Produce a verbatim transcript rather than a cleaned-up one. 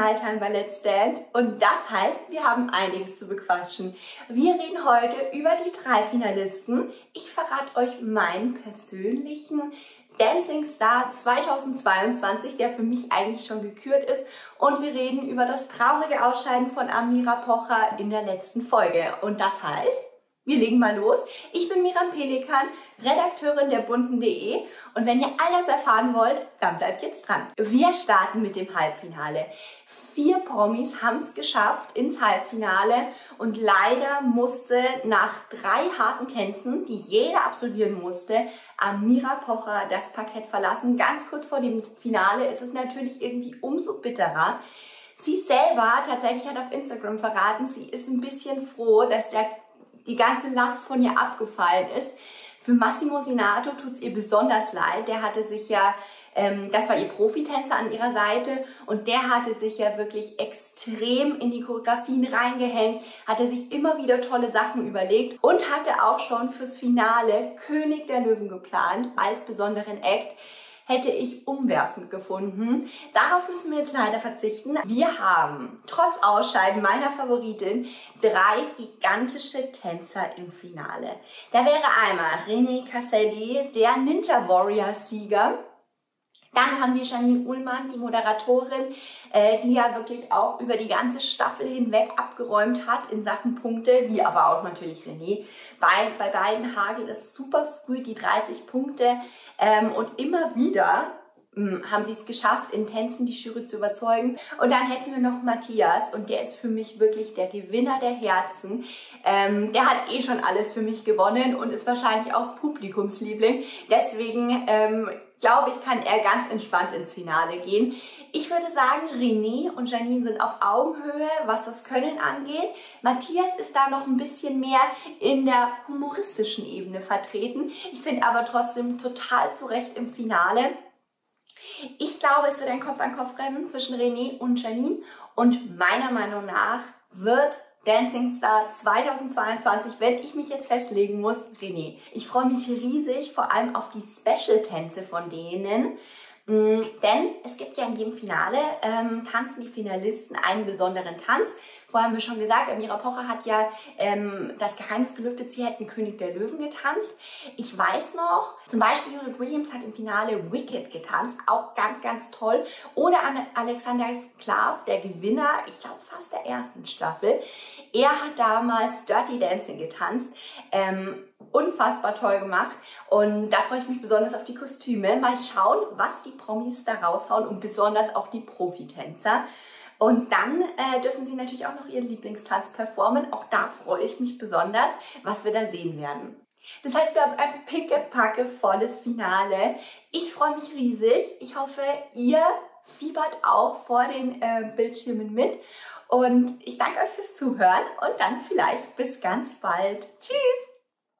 Finaltime bei Let's Dance und das heißt, wir haben einiges zu bequatschen. Wir reden heute über die drei Finalisten. Ich verrate euch meinen persönlichen Dancing Star zweitausendzweiundzwanzig, der für mich eigentlich schon gekürt ist. Und wir reden über das traurige Ausscheiden von Amira Pocher in der letzten Folge. Und das heißt, wir legen mal los. Ich bin Miran Pelikan, Redakteurin der bunten punkt de und wenn ihr all das erfahren wollt, dann bleibt jetzt dran. Wir starten mit dem Halbfinale. Vier Promis haben es geschafft ins Halbfinale und leider musste nach drei harten Tänzen, die jeder absolvieren musste, Amira Pocher das Parkett verlassen. Ganz kurz vor dem Finale ist es natürlich irgendwie umso bitterer. Sie selber tatsächlich hat auf Instagram verraten, sie ist ein bisschen froh, dass der die ganze Last von ihr abgefallen ist. Für Massimo Sinato tut es ihr besonders leid. Der hatte sich ja, ähm, das war ihr Profitänzer an ihrer Seite und der hatte sich ja wirklich extrem in die Choreografien reingehängt, hatte sich immer wieder tolle Sachen überlegt und hatte auch schon fürs Finale König der Löwen geplant als besonderen Act. Hätte ich umwerfend gefunden. Darauf müssen wir jetzt leider verzichten. Wir haben, trotz Ausscheiden meiner Favoritin, drei gigantische Tänzer im Finale. Da wäre einmal René Casselli, der Ninja Warrior Sieger. Dann haben wir Janine Ullmann, die Moderatorin, äh, die ja wirklich auch über die ganze Staffel hinweg abgeräumt hat in Sachen Punkte, wie aber auch natürlich René. Bei, bei beiden hagelt es super früh die dreißig Punkte ähm, und immer wieder mh, haben sie es geschafft, in Tänzen die Jury zu überzeugen. Und dann hätten wir noch Matthias und der ist für mich wirklich der Gewinner der Herzen. Ähm, der hat eh schon alles für mich gewonnen und ist wahrscheinlich auch Publikumsliebling. Deswegen ähm, glaube ich, kann er ganz entspannt ins Finale gehen. Ich würde sagen, René und Janine sind auf Augenhöhe, was das Können angeht. Matthias ist da noch ein bisschen mehr in der humoristischen Ebene vertreten. Ich finde aber trotzdem total zu Recht im Finale. Ich glaube, es wird ein Kopf-an-Kopf-Rennen zwischen René und Janine und meiner Meinung nach wird Dancing Star zweitausendzweiundzwanzig, wenn ich mich jetzt festlegen muss, René. Ich freue mich riesig, vor allem auf die Special-Tänze von denen, mm, denn es gibt ja in jedem Finale, ähm, tanzen die Finalisten einen besonderen Tanz. Vorher haben wir schon gesagt, Amira Pocher hat ja ähm, das Geheimnis gelüftet, sie hätten König der Löwen getanzt. Ich weiß noch, zum Beispiel Judith Williams hat im Finale Wicked getanzt, auch ganz, ganz toll. Oder Alexander Sklav, der Gewinner, ich glaube fast der ersten Staffel. Er hat damals Dirty Dancing getanzt, ähm, unfassbar toll gemacht und da freue ich mich besonders auf die Kostüme. Mal schauen, was die Promis da raushauen und besonders auch die Profitänzer. Und dann äh, dürfen sie natürlich auch noch ihren Lieblingstanz performen. Auch da freue ich mich besonders, was wir da sehen werden. Das heißt, wir haben ein pickepacke volles Finale. Ich freue mich riesig. Ich hoffe, ihr fiebert auch vor den äh, Bildschirmen mit. Und ich danke euch fürs Zuhören und dann vielleicht bis ganz bald. Tschüss!